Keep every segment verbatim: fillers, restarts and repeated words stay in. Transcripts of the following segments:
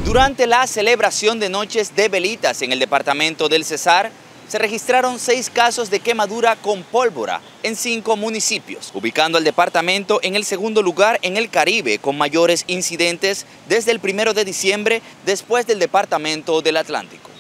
Durante la celebración de noches de velitas en el departamento del Cesar, se registraron seis casos de quemadura con pólvora en cinco municipios, ubicando al departamento en el segundo lugar en el Caribe con mayores incidentes desde el primero de diciembre, después del departamento del Atlántico.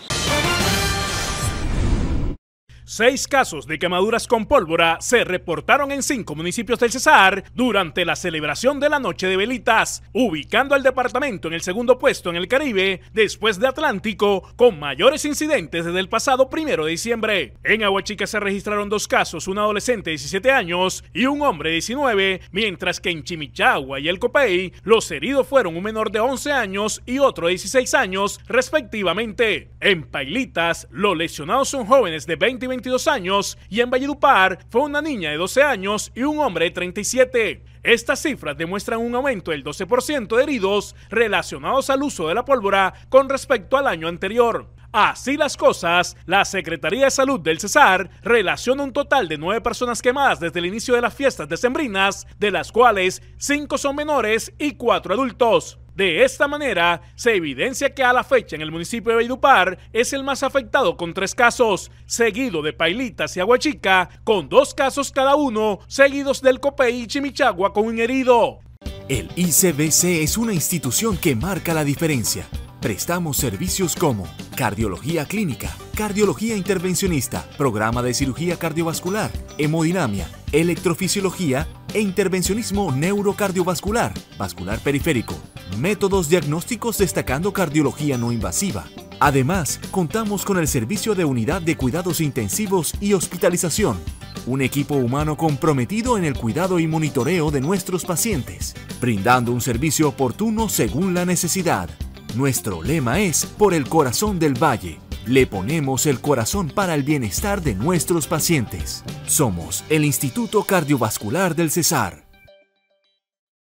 Seis casos de quemaduras con pólvora se reportaron en cinco municipios del Cesar durante la celebración de la Noche de Velitas, ubicando al departamento en el segundo puesto en el Caribe, después de Atlántico, con mayores incidentes desde el pasado primero de diciembre. En Aguachica se registraron dos casos, un adolescente de diecisiete años y un hombre de diecinueve, mientras que en Chimichagua y El Copey, los heridos fueron un menor de once años y otro de dieciséis años, respectivamente. En Pailitas, los lesionados son jóvenes de veinte y veintidós años, y en Valledupar fue una niña de doce años y un hombre de treinta y siete. Estas cifras demuestran un aumento del doce por ciento de heridos relacionados al uso de la pólvora con respecto al año anterior. Así las cosas, la Secretaría de Salud del Cesar relaciona un total de nueve personas quemadas desde el inicio de las fiestas decembrinas, de las cuales cinco son menores y cuatro adultos. De esta manera, se evidencia que a la fecha en el municipio de Valledupar es el más afectado con tres casos, seguido de Pailitas y Aguachica con dos casos cada uno, seguidos del Copey y Chimichagua con un herido. El I C B C es una institución que marca la diferencia. Prestamos servicios como cardiología clínica, cardiología intervencionista, programa de cirugía cardiovascular, hemodinamia, electrofisiología e intervencionismo neurocardiovascular, vascular periférico, métodos diagnósticos destacando cardiología no invasiva. Además, contamos con el servicio de unidad de cuidados intensivos y hospitalización, un equipo humano comprometido en el cuidado y monitoreo de nuestros pacientes, brindando un servicio oportuno según la necesidad. Nuestro lema es por el corazón del valle. Le ponemos el corazón para el bienestar de nuestros pacientes. Somos el Instituto Cardiovascular del Cesar.